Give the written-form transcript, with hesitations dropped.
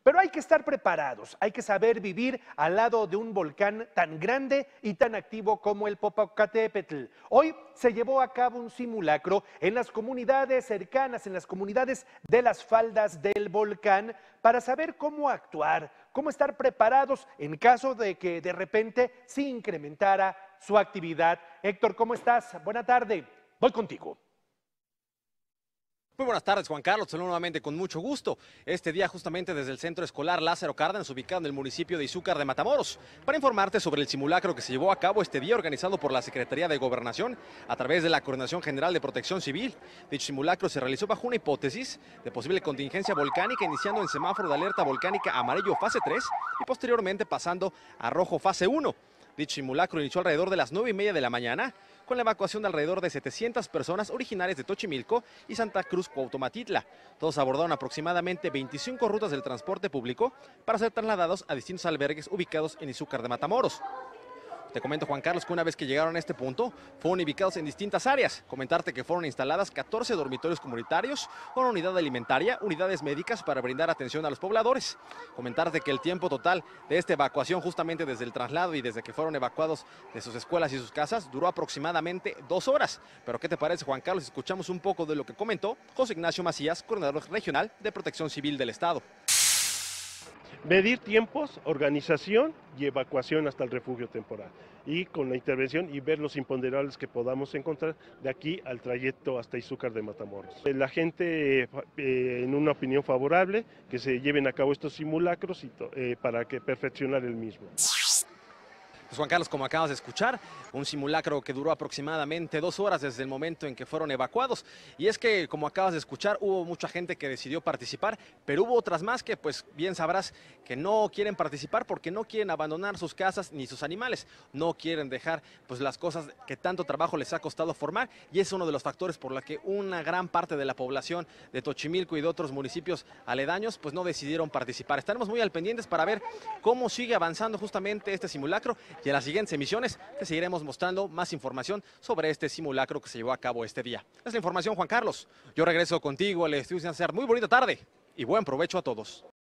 Pero hay que estar preparados, hay que saber vivir al lado de un volcán tan grande y tan activo como el Popocatépetl. Hoy se llevó a cabo un simulacro en las comunidades cercanas, en las comunidades de las faldas del volcán, para saber cómo actuar, cómo estar preparados en caso de que de repente se incrementara su actividad. Héctor, ¿cómo estás? Buena tarde, voy contigo. Muy buenas tardes, Juan Carlos. Saludo nuevamente con mucho gusto. Este día justamente desde el Centro Escolar Lázaro Cárdenas, ubicado en el municipio de Izúcar de Matamoros, para informarte sobre el simulacro que se llevó a cabo este día organizado por la Secretaría de Gobernación a través de la Coordinación General de Protección Civil. Dicho simulacro se realizó bajo una hipótesis de posible contingencia volcánica, iniciando en semáforo de alerta volcánica amarillo fase 3 y posteriormente pasando a rojo fase 1. Dicho simulacro inició alrededor de las 9:30 de la mañana, con la evacuación de alrededor de 700 personas originarias de Xochimilco y Santa Cruz Cuauhtomatitla. Todos abordaron aproximadamente 25 rutas del transporte público para ser trasladados a distintos albergues ubicados en Izúcar de Matamoros. Te comento, Juan Carlos, que una vez que llegaron a este punto, fueron ubicados en distintas áreas. Comentarte que fueron instaladas 14 dormitorios comunitarios, una unidad alimentaria, unidades médicas para brindar atención a los pobladores. Comentarte que el tiempo total de esta evacuación, justamente desde el traslado y desde que fueron evacuados de sus escuelas y sus casas, duró aproximadamente 2 horas. Pero ¿qué te parece, Juan Carlos? Escuchamos un poco de lo que comentó José Ignacio Macías, coordinador regional de Protección Civil del Estado. Medir tiempos, organización y evacuación hasta el refugio temporal. Y con la intervención y ver los imponderables que podamos encontrar de aquí al trayecto hasta Izúcar de Matamoros. La gente, en una opinión favorable, que se lleven a cabo estos simulacros para que perfeccionar el mismo. Pues Juan Carlos, como acabas de escuchar, un simulacro que duró aproximadamente 2 horas desde el momento en que fueron evacuados. Y es que, como acabas de escuchar, hubo mucha gente que decidió participar, pero hubo otras más que, pues bien sabrás, que no quieren participar porque no quieren abandonar sus casas ni sus animales. No quieren dejar pues las cosas que tanto trabajo les ha costado formar, y es uno de los factores por los que una gran parte de la población de Xochimilco y de otros municipios aledaños pues no decidieron participar. Estaremos muy al pendientes para ver cómo sigue avanzando justamente este simulacro, y en las siguientes emisiones te seguiremos mostrando más información sobre este simulacro que se llevó a cabo este día. Es la información, Juan Carlos. Yo regreso contigo al estudio. Muy bonita tarde y buen provecho a todos.